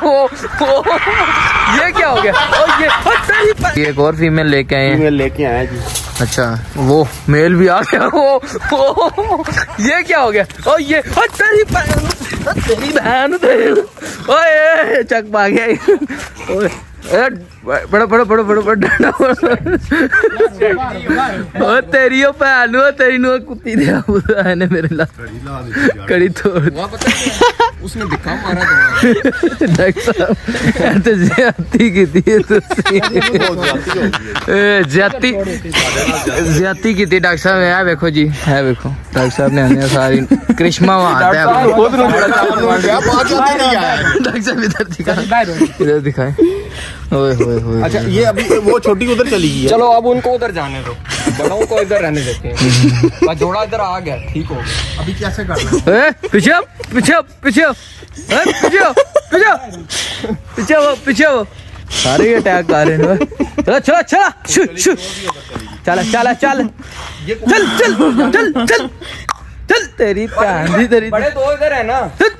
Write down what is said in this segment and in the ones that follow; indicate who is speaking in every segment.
Speaker 1: ये क्या हो गया? ये एक और फीमेल लेके आए हैं।
Speaker 2: जी।
Speaker 1: अच्छा वो मेल भी आ गया। वो ये क्या हो गया? ओ ये तेरी बहन ओए चक पा गया। ओए बड़ा तेरी भैन तेरी नु कुत्ती दे मेरे ला कड़ी तोड़
Speaker 2: उसने दिखा मारा
Speaker 1: डॉक्टर साहब ज्यादती की ज्यादती की डॉक्टर साहब है। देखो जी है, देखो डॉक्टर साहब ने हमें सारी करिश्मा डॉक्टर साहब इधर दिखाए।
Speaker 2: अच्छा ये अभी वो छोटी उधर चली गई है। चलो अब उनको उधर जाने दो, बड़ों को इधर रहने देते हैं। जोड़ा इधर आ गया, ठीक हो गया। अभी कैसे करना है?
Speaker 1: पीछे सारे अटैक कर रहे हैं। चल तेरी भैन दी तेरी
Speaker 2: बड़े दो इधर है ना।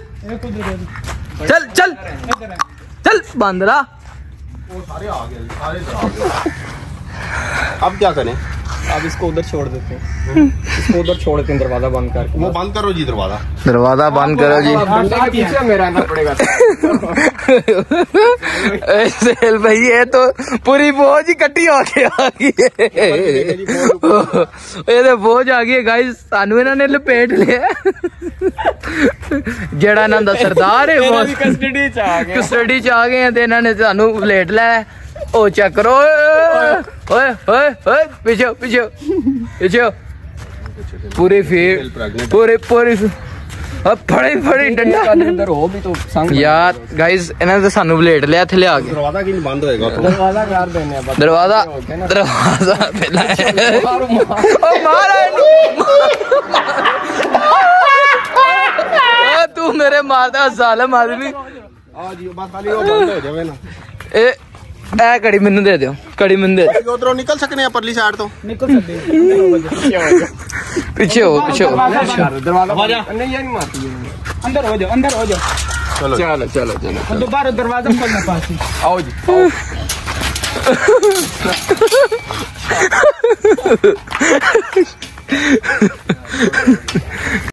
Speaker 1: चल बंदरा।
Speaker 2: सारे आ गए, अब क्या करें? अब इसको उधर छोड़ देते हैं, इसको उधर छोड़ देते हैं। दरवाजा बंद करके वो बंद करो जी, दरवाजा बंद करो जी। पीछे मेरा आना पड़ेगा।
Speaker 1: भाई ये तो पूरी बोझ इकट्ठी हो गई ये तो बोझ आ गई गाइस। सानू इन्होंने लपेट लिया। जेड़ा इन्हां दा सरदार है वो कस्टडी च आ गए हैं ते इन्होंने सानू लपेट लिया। ओ चेक करो, ओए पीछे पूरी फड़ी डंडा अंदर हो भी तो यार गाइस इन्होंने तो सानू ब्लेड लिया थे लिया के।
Speaker 2: दरवाजा क्यों बंद होएगा? दरवाजा कर देने हैं।
Speaker 1: दरवाजा पहला तू मेरे मारदा जालिम आदमी। ए कड़ी मैनू दे दियो, कड़ी मैनू दे।
Speaker 2: उधरों निकल सकने हैं परली साइड तो निकल सकते।
Speaker 1: पीछे हो
Speaker 2: दरवाजा नहीं ये नहीं मारती। अंदर हो जाओ। चलो दोबारा दरवाजा खोलना पास। आओ जी।